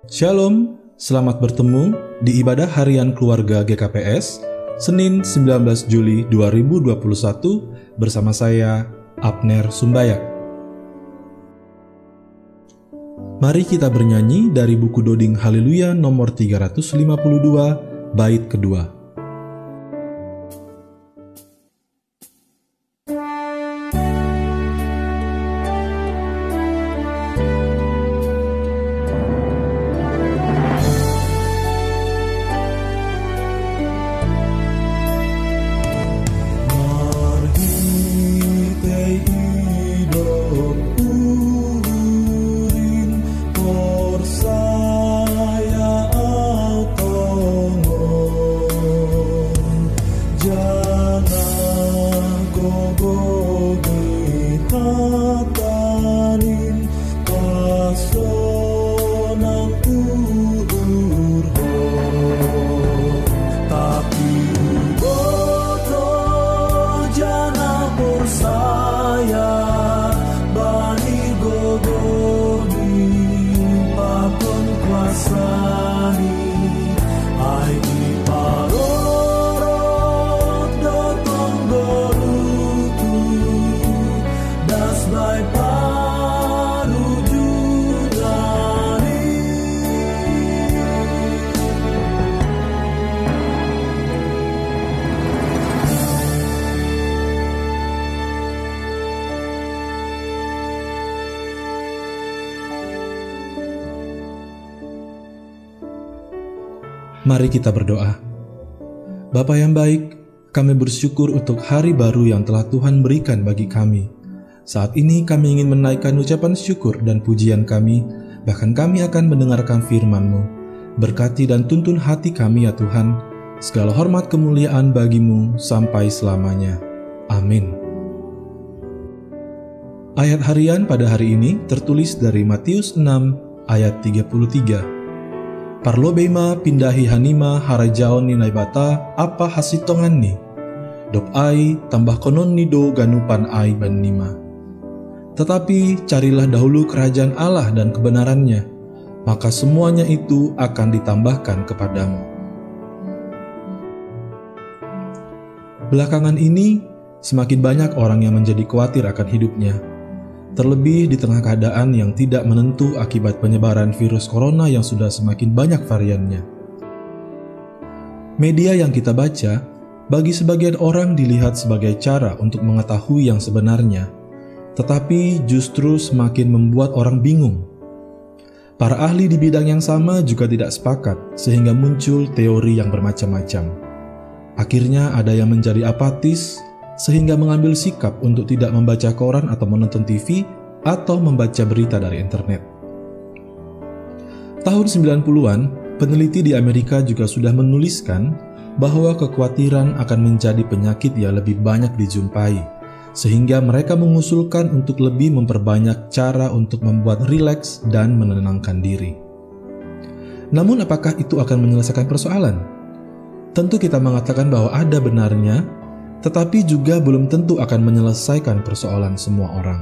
Shalom, selamat bertemu di ibadah harian keluarga GKPS, Senin 19 Juli 2021 bersama saya, Abner Sumbayak. Mari kita bernyanyi dari buku Doding Haleluya nomor 352, bait kedua. Mari kita berdoa. Bapa yang baik, kami bersyukur untuk hari baru yang telah Tuhan berikan bagi kami. Saat ini kami ingin menaikkan ucapan syukur dan pujian kami, bahkan kami akan mendengarkan firman-Mu. Berkati dan tuntun hati kami ya Tuhan, segala hormat kemuliaan bagi-Mu sampai selamanya. Amin. Ayat harian pada hari ini tertulis dari Matius 6 ayat 33. Parlobema pindahi hanima harajaon ni naibata apa hasitongan ni dop ai tambah konon nido ganupan ai ban nima. Tetapi carilah dahulu kerajaan Allah dan kebenarannya, maka semuanya itu akan ditambahkan kepadamu. Belakangan ini semakin banyak orang yang menjadi khawatir akan hidupnya, terlebih di tengah keadaan yang tidak menentu akibat penyebaran virus corona yang sudah semakin banyak variannya. Media yang kita baca, bagi sebagian orang dilihat sebagai cara untuk mengetahui yang sebenarnya, tetapi justru semakin membuat orang bingung. Para ahli di bidang yang sama juga tidak sepakat, sehingga muncul teori yang bermacam-macam. Akhirnya ada yang menjadi apatis, sehingga mengambil sikap untuk tidak membaca koran atau menonton TV atau membaca berita dari internet. Tahun 90-an, peneliti di Amerika juga sudah menuliskan bahwa kekhawatiran akan menjadi penyakit yang lebih banyak dijumpai, sehingga mereka mengusulkan untuk lebih memperbanyak cara untuk membuat rileks dan menenangkan diri. Namun apakah itu akan menyelesaikan persoalan? Tentu kita mengatakan bahwa ada benarnya, tetapi juga belum tentu akan menyelesaikan persoalan semua orang.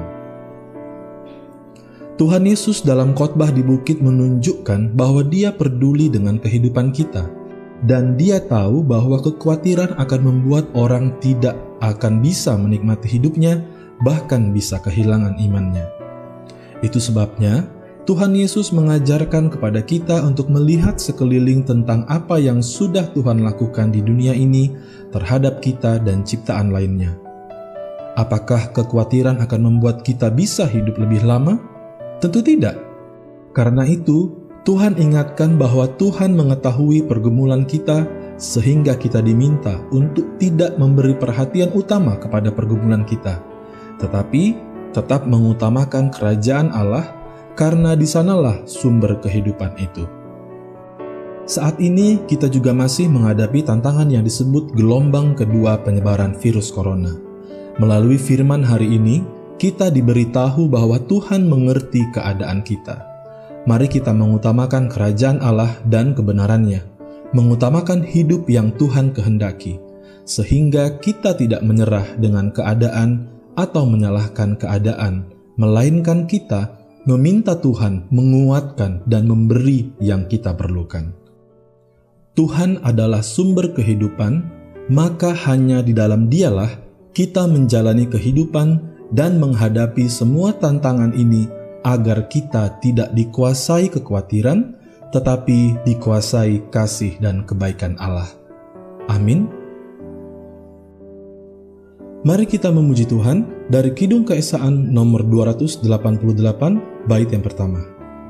Tuhan Yesus dalam khotbah di bukit menunjukkan bahwa Dia peduli dengan kehidupan kita, dan Dia tahu bahwa kekhawatiran akan membuat orang tidak akan bisa menikmati hidupnya, bahkan bisa kehilangan imannya. Itu sebabnya Tuhan Yesus mengajarkan kepada kita untuk melihat sekeliling tentang apa yang sudah Tuhan lakukan di dunia ini terhadap kita dan ciptaan lainnya. Apakah kekhawatiran akan membuat kita bisa hidup lebih lama? Tentu tidak. Karena itu, Tuhan ingatkan bahwa Tuhan mengetahui pergumulan kita sehingga kita diminta untuk tidak memberi perhatian utama kepada pergumulan kita, tetapi tetap mengutamakan kerajaan Allah, karena di sanalah sumber kehidupan itu. Saat ini kita juga masih menghadapi tantangan yang disebut gelombang kedua penyebaran virus corona. Melalui firman hari ini, kita diberitahu bahwa Tuhan mengerti keadaan kita. Mari kita mengutamakan kerajaan Allah dan kebenarannya, mengutamakan hidup yang Tuhan kehendaki, sehingga kita tidak menyerah dengan keadaan atau menyalahkan keadaan, melainkan kita meminta Tuhan menguatkan dan memberi yang kita perlukan. Tuhan adalah sumber kehidupan, maka hanya di dalam Dialah kita menjalani kehidupan dan menghadapi semua tantangan ini agar kita tidak dikuasai kekhawatiran, tetapi dikuasai kasih dan kebaikan Allah. Amin. Mari kita memuji Tuhan dari Kidung Keesaan nomor 288, bait yang pertama.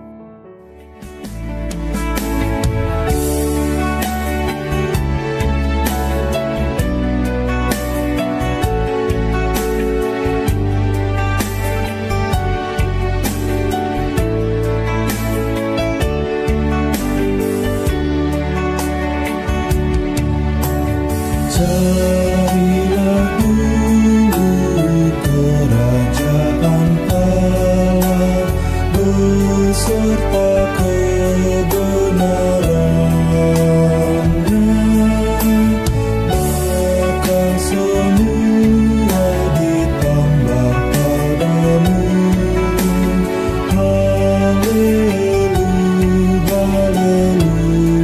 Carilah dulu kerajaan Allah beserta kebenarannya, maka semua ditambah padamu. Haleluya, haleluya.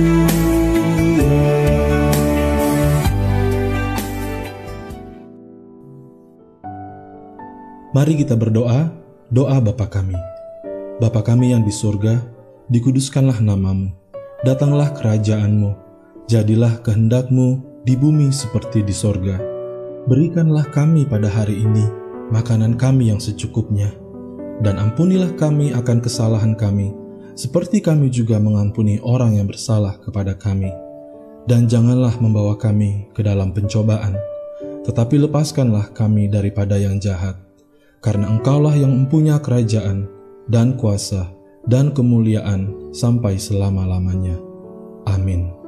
Mari kita berdoa, doa Bapa kami. Bapa kami yang di surga, dikuduskanlah namamu, datanglah kerajaan-Mu, jadilah kehendak-Mu di bumi seperti di sorga. Berikanlah kami pada hari ini makanan kami yang secukupnya, dan ampunilah kami akan kesalahan kami, seperti kami juga mengampuni orang yang bersalah kepada kami. Dan janganlah membawa kami ke dalam pencobaan, tetapi lepaskanlah kami daripada yang jahat. Karena Engkaulah yang mempunyai kerajaan, dan kuasa, dan kemuliaan sampai selama-lamanya. Amin.